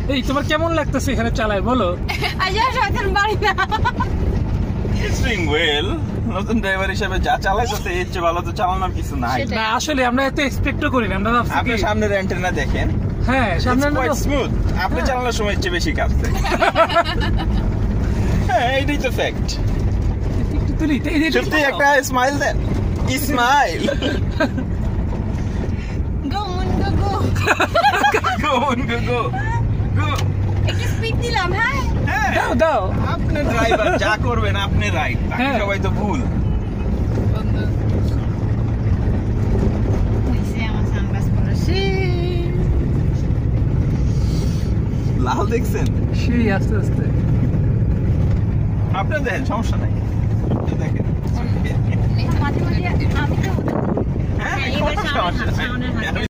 এই তোমার কেমন লাগতেছে এখানে চালায় বলো? Doing well. নতুন ড্রাইভার হিসেবে যা চালাইতেছে এর চেয়ে ভালো তো চালানোর কিছু নাই। না আসলে আমরা এত এক্সপেক্টও করি না, আমরা ভাবছি আপনি সামনের অ্যান্টেনা দেখেন, হ্যাঁ সামনে কোয়াইট স্মুথ। আপনি চালানোর সময় এর চেয়ে বেশি কাঁপছে। হ্যাঁ এটাই তো ফ্যাক্ট। একটু তুলি সত্যি একটা স্মাইল দেন, smile. Go on, go, go. Go on go go go. একটু স্পিড দিলাম, হ্যাঁ? হ্যাঁ দাও দাও। আপনি ড্রাইভার, যা করবেন আপনি রাইট, বাকি হ্যাঁ। সবাই তো ভুল। হইছে, আমার সানগ্লাস পরা শেষ। লাল দেখছেন? সেই আস্তে আস্তে আপনি দেখেন, সমস্যা নাই, দেখেন। মাঝে মাঝে আমি তো হ্যাঁ এবার কোনো সমস্যা নাই। সামনে হাত